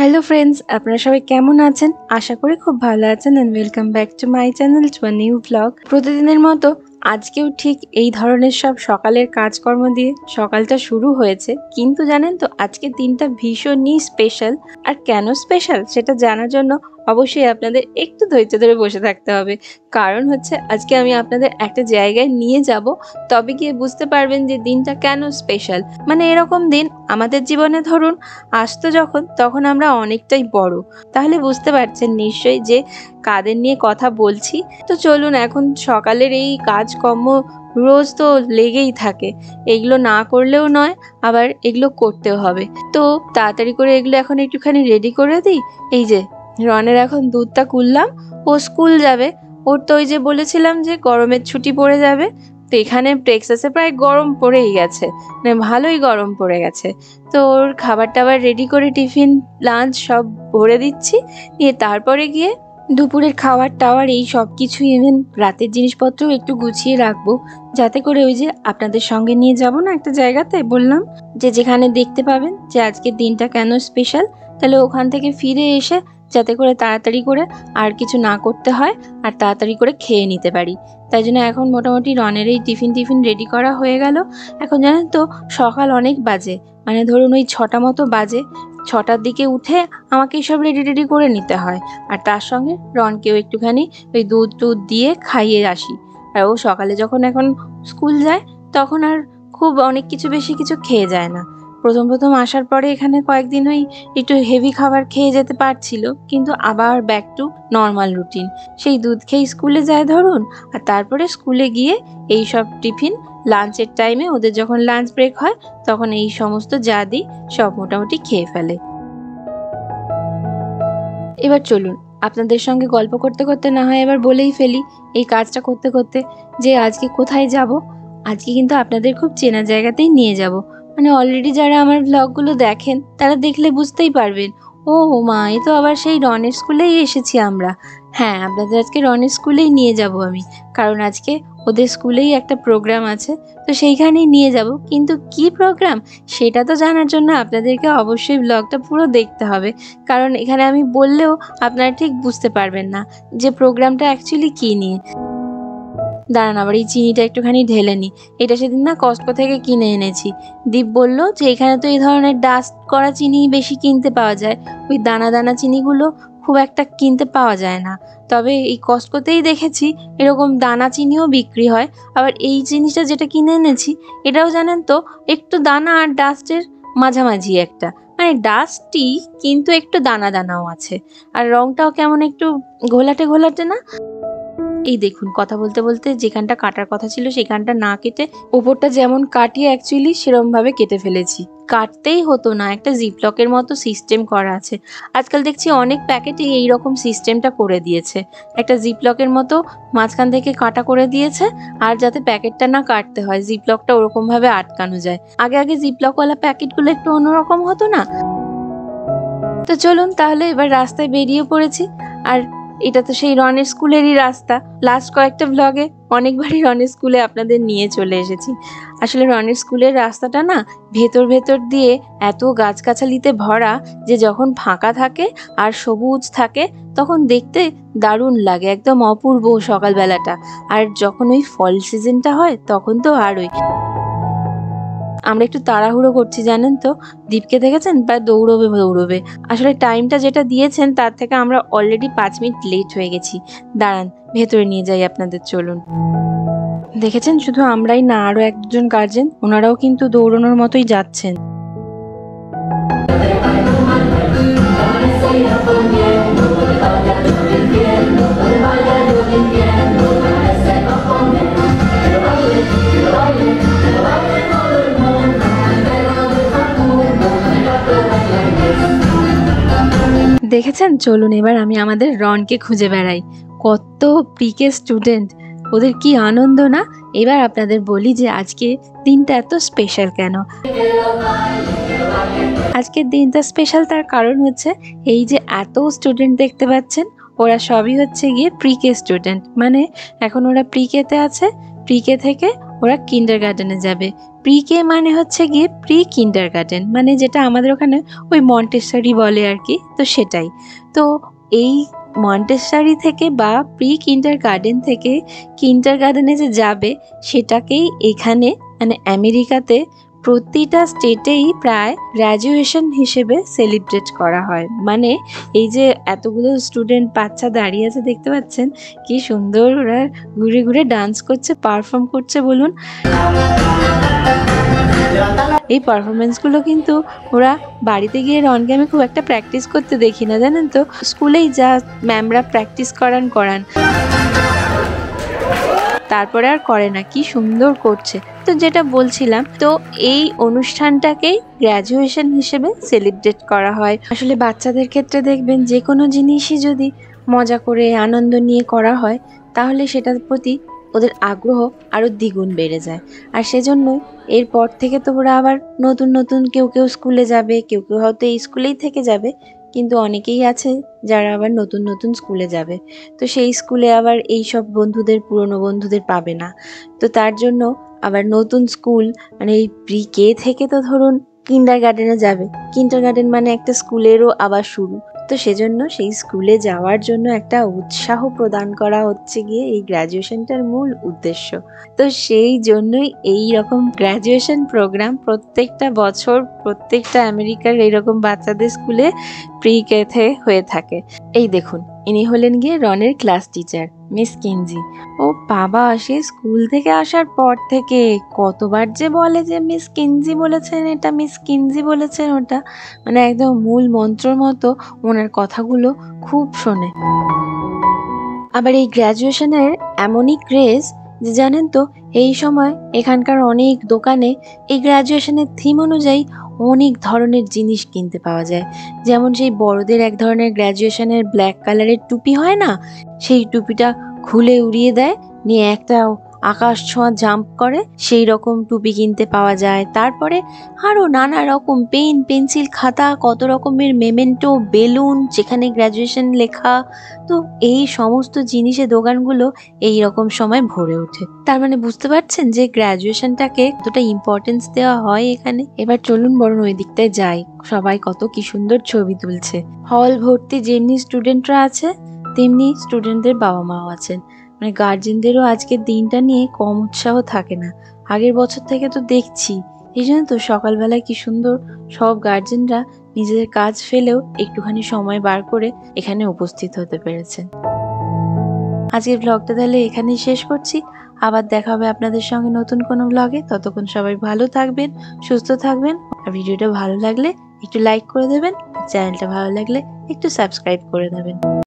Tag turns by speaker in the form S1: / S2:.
S1: Hello friends, আপনারা সবাই কেমন আছেন? আশা করি খুব ভালো আছেন and welcome back to my channel to a new vlog. প্রতিদিনের মতো আজকেও ঠিক এই ধরনের সব সকালের কাজকর্ম দিয়ে সকালটা শুরু হয়েছে। কিন্তু জানেন তো, আজকের দিনটা ভীষণই স্পেশাল। আর কেন স্পেশাল সেটা জানার জন্য অবশ্যই আপনাদের একটু ধৈর্য ধরে বসে থাকতে হবে। কারণ হচ্ছে আজকে আমি আপনাদের একটা জায়গায় নিয়ে যাব, তবে গিয়ে বুঝতে পারবেন যে দিনটা কেন স্পেশাল। মানে এরকম দিন আমাদের জীবনে ধরুন আসতো যখন, তখন আমরা অনেকটাই বড়। তাহলে বুঝতে পারছেন নিশ্চয়ই যে কাদের নিয়ে কথা বলছি। তো চলুন, এখন সকালের এই কাজকর্ম রোজ তো লেগেই থাকে, এগুলো না করলেও নয়, আবার এগুলো করতেও হবে। তো তাড়াতাড়ি করে এগুলো এখন একটুখানি রেডি করে দিই। এই যে রনের এখন দুধটা কুললাম, ও স্কুল যাবে। ওর তো ওই যে বলেছিলাম যে গরমের ছুটি পড়ে যাবে, তো এখানে টেক্সাসে প্রায় গরম পড়েই গেছে, মানে ভালোই গরম পড়ে গেছে। তো ওর খাবার টাবার রেডি করে টিফিন লাঞ্চ সব ভরে দিচ্ছি, দিয়ে তারপরে গিয়ে দুপুরের খাবার টাওয়ার এই সব কিছুই, ইভেন রাতের জিনিসপত্রও একটু গুছিয়ে রাখবো, যাতে করে ওই যে আপনাদের সঙ্গে নিয়ে যাব না একটা জায়গাতে, বললাম যে যেখানে দেখতে পাবেন যে আজকের দিনটা কেন স্পেশাল, তাহলে ওখান থেকে ফিরে এসে যাতে করে তাড়াতাড়ি করে আর কিছু না করতে হয় আর তাড়াতাড়ি করে খেয়ে নিতে পারি। তাই জন্য এখন মোটামুটি রনের এই টিফিন রেডি করা হয়ে গেল। এখন জানেন তো সকাল অনেক বাজে, মানে ধরুন ওই 6টা মতো বাজে। 6টার দিকে উঠে আমাকে সব রেডি করে নিতে হয়, আর তার সঙ্গে রনকেও একটুখানি ওই দুধ দিয়ে খাইয়ে আসি। আর ও সকালে যখন এখন স্কুল যায়, তখন আর খুব অনেক কিছু বেশি কিছু খেয়ে যায় না। প্রথম আসার পরে এখানে কয়েকদিন ওই একটু হেভি খাবার খেয়ে যেতে পারছিল, কিন্তু আবার ব্যাক টু নর্মাল রুটিন। সেই দুধ খেয়ে স্কুলে যায় ধরুন, আর তারপরে স্কুলে গিয়ে এই সব টিফিন লাঞ্চের টাইমে ওদের যখন লাঞ্চ ব্রেক হয়, তখন এই সমস্ত যা দিই সব মোটামুটি খেয়ে ফেলে। এবার চলুন আপনাদের সঙ্গে গল্প করতে করতে না হয় এবার বলেই ফেলি এই কাজটা করতে করতে, যে আজকে কোথায় যাব। আজকে কিন্তু আপনাদের খুব চেনা জায়গাতেই নিয়ে যাব। মানে অলরেডি যারা আমার ব্লগগুলো দেখেন তারা দেখলে বুঝতেই পারবেন, ও মা, এ তো আবার সেই রনের স্কুলেই এসেছি আমরা। হ্যাঁ, আপনাদের আজকে রনের স্কুলেই নিয়ে যাব আমি, কারণ আজকে ওদের স্কুলেই একটা প্রোগ্রাম আছে, তো সেইখানেই নিয়ে যাব। কিন্তু কি প্রোগ্রাম সেটা তো জানার জন্য আপনাদেরকে অবশ্যই ব্লগটা পুরো দেখতে হবে, কারণ এখানে আমি বললেও আপনারা ঠিক বুঝতে পারবেন না যে প্রোগ্রামটা অ্যাকচুয়ালি কী নিয়ে। দাঁড়ান, আবার এই চিনিটা একটুখানি ঢেলে নিই। এটা সেদিন না কস্টকো থেকে কিনে এনেছি। দীপ বলল যে এখানে তো এই ধরনের ডাস্ট করা চিনি বেশি কিনতে পাওয়া যায়, ওই দানা দানা চিনিগুলো খুব একটা কিনতে পাওয়া যায় না। তবে এই কস্টকোতেই দেখেছি এরকম দানা চিনিও বিক্রি হয়। আবার এই জিনিসটা যেটা কিনে এনেছি, এটাও জানেন তো একটু দানা আর ডাস্টের মাঝামাঝি একটা, মানে ডাস্টই কিন্তু একটু দানা দানাও আছে, আর রংটাও কেমন একটু ঘোলাটে না। এই দেখুন, কথা বলতে বলতে যেখানটা কাটার কথা ছিল সেখানটা না কেটে ওপরটা যেমন কাটিয়ে অ্যাকচুয়ালি সেরমভাবে কেটে ফেলেছি। কাটতেই হতো না, একটা জিপলকের মতো সিস্টেম করা আছে। আজকাল দেখছি অনেক প্যাকেটে এইরকম সিস্টেমটা করে দিয়েছে, একটা জিপলকের মতো মাঝখান থেকে কাটা করে দিয়েছে, আর যাতে প্যাকেটটা না কাটতে হয় জিপলকটা ওরকমভাবে আটকানো যায়। আগে জিপলকওয়ালা প্যাকেটগুলো একটু অন্যরকম হতো না। তো চলুন তাহলে এবার রাস্তায় বেরিয়ে পড়েছি। আর এটা তো সেই রনের স্কুলেরই রাস্তা। লাস্ট কয়েকটা ব্লগে অনেকবারই রনের স্কুলে আপনাদের নিয়ে চলে এসেছি। আসলে রনের স্কুলের রাস্তাটা না ভেতর দিয়ে এত গাছগাছালিতে ভরা যে যখন ফাঁকা থাকে আর সবুজ থাকে তখন দেখতে দারুণ লাগে, একদম অপূর্ব সকালবেলাটা। আর যখন ওই ফল সিজনটা হয় তখন তো আরই। আমরা একটু তাড়াহুড়ো করছি জানেন তো, দীপকে দেখেছেন প্রায় দৌড়বে। আসলে টাইমটা যেটা দিয়েছেন তার থেকে আমরা অলরেডি 5 মিনিট লেট হয়ে গেছি। দাঁড়ান ভেতরে নিয়ে যাই আপনাদের, চলুন। দেখেছেন শুধু আমরাই না, আরো একজন গার্জেন, ওনারাও কিন্তু দৌড়ানোর মতোই যাচ্ছেন। দেখেছেন, চলুন এবার আমি আমাদের রনকে খুঁজে বেড়াই। কত প্রিকে স্টুডেন্ট, ওদের কি আনন্দ না। এবার আপনাদের বলি যে আজকে দিনটা এত স্পেশাল কেন। আজকের দিনটা স্পেশাল তার কারণ হচ্ছে এই যে এত স্টুডেন্ট দেখতে পাচ্ছেন, ওরা সবই হচ্ছে গিয়ে প্রিকে স্টুডেন্ট। মানে এখন ওরা প্রিকেতে আছে, প্রিকে থেকে ওরা কিন্ডারগার্টেনে যাবে। প্রি কে মানে হচ্ছে গিয়ে প্রি কিন্ডারগার্টেন, মানে যেটা আমাদের ওখানে ওই মন্টেসরি বলে আর কি, তো সেটাই। তো এই মন্টেসরি থেকে বা প্রি কিন্ডারগার্টেন থেকে কিন্ডারগার্টেনে যে যাবে সেটাকেই এখানে মানে আমেরিকাতে প্রতিটা স্টেটেই প্রায় গ্র্যাজুয়েশন হিসেবে সেলিব্রেট করা হয়। মানে এই যে এতগুলো স্টুডেন্ট বাচ্চা দাঁড়িয়ে আছে দেখতে পাচ্ছেন, কি সুন্দর ওরা ঘুরে ঘুরে ডান্স করছে, পারফর্ম করছে বলুন। এই পারফরমেন্সগুলো কিন্তু ওরা বাড়িতে গিয়ে রনকে আমি খুব একটা প্র্যাকটিস করতে দেখি না, জানেন তো। স্কুলেই যা ম্যামরা প্র্যাকটিস করান তারপরে আর করে না, কি সুন্দর করছে। তো যেটা বলছিলাম, তো এই অনুষ্ঠানটাকেই গ্র্যাজুয়েশন হিসেবে সেলিব্রেট করা হয়। আসলে বাচ্চাদের ক্ষেত্রে দেখবেন যে কোনো জিনিসই যদি মজা করে আনন্দ নিয়ে করা হয় তাহলে সেটার প্রতি ওদের আগ্রহ আরো দ্বিগুণ বেড়ে যায়। আর সেজন্যই এরপর থেকে তো ওরা আবার নতুন নতুন কেউ কেউ স্কুলে যাবে, কেউ কেউ হয়তো এই স্কুলেই থেকে যাবে, কিন্তু অনেকেই আছে যারা আবার নতুন নতুন স্কুলে যাবে। তো সেই স্কুলে আবার এই সব বন্ধুদের, পুরনো বন্ধুদের পাবে না। তো তার জন্য আবার নতুন স্কুল, মানে এই প্রি কে থেকে তো ধরুন কিন্ডারগার্টেনে যাবে। কিন্ডারগার্টেন মানে একটা স্কুলেরও আবার শুরু। তো সেজন্য সেই স্কুলে যাওয়ার জন্য একটা উৎসাহ প্রদান করা হচ্ছে গিয়ে এই গ্র্যাজুয়েশনটার মূল উদ্দেশ্য। তো সেই জন্যই এই রকম গ্র্যাজুয়েশন প্রোগ্রাম প্রত্যেকটা বছর প্রত্যেকটা আমেরিকার এইরকম বাচ্চাদের স্কুলে প্রি কেতে হয়ে থাকে। এই দেখুন, ইনি হলেন গিয়ে রনের ক্লাস টিচার মিস কিনজি। ও বাবা, সে স্কুল থেকে আসার পর থেকে কতবার যে বলে যে মিস কিনজি বলেছেন এটা, মিস কিনজি বলেছেন ওটা, মানে একদম মূল মন্ত্রর মতো ওনার কথাগুলো খুব শোনে। আবার এই গ্র্যাজুয়েশনের এমনই ক্রেজ যে জানেন তো, এই সময় এখানকার অনেক দোকানে এই গ্র্যাজুয়েশনের থিম অনুযায়ী অনেক ধরনের জিনিস কিনতে পাওয়া যায়। যেমন সেই বড়দের এক ধরনের গ্র্যাজুয়েশনের ব্ল্যাক কালারের টুপি হয় না, সেই টুপিটা খুলে উড়িয়ে দেয়, নিয়ে একটা আকাশ ছোঁয়া জাম্প করে, সেই রকম টুপি কিনতে পাওয়া যায়। তারপরে আরো নানা রকম পেন, পেন্সিল, খাতা, কত রকমের মেমেন্টো, বেলুন যেখানে গ্র্যাজুয়েশন লেখা। তো এই সমস্ত জিনিসের দোকানগুলো এই রকম সময় ভরে ওঠে। তার মানে বুঝতে পারছেন যে গ্র্যাজুয়েশনটাকে কতটা ইম্পর্টেন্স দেওয়া হয় এখানে। এবার চলুন বরং ওই দিকটায় যাই। সবাই কত কি সুন্দর ছবি তুলছে। হল ভর্তি যেমনি স্টুডেন্টরা আছে তেমনি স্টুডেন্টদের বাবা মাও আছেন। মানে গার্জেনদেরও আজকের দিনটা নিয়ে কম উৎসাহ থাকে না। আগের বছর থেকে তো দেখছি, এই জন্য তো সকালবেলায় কি সুন্দর সব গার্জেনরা নিজেদের কাজ ফেলেও একটুখানি সময় বার করে এখানে উপস্থিত হতে পেরেছেন। আজকের ব্লগটা তাহলে এখানেই শেষ করছি। আবার দেখা হবে আপনাদের সঙ্গে নতুন কোনো ব্লগে। ততক্ষণ সবাই ভালো থাকবেন, সুস্থ থাকবেন। আর ভিডিওটা ভালো লাগলে একটু লাইক করে দেবেন, চ্যানেলটা ভালো লাগলে একটু সাবস্ক্রাইব করে দেবেন।